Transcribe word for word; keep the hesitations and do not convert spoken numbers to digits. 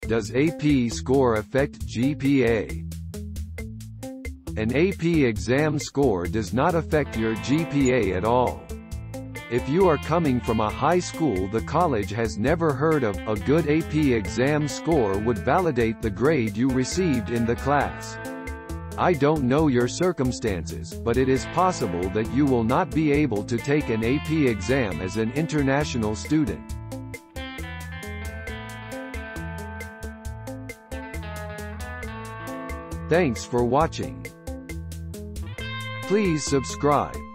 Does A P score affect G P A? An A P exam score does not affect your G P A at all. If you are coming from a high school the college has never heard of, a good A P exam score would validate the grade you received in the class. I don't know your circumstances, but it is possible that you will not be able to take an A P exam as an international student. Thanks for watching. Please subscribe.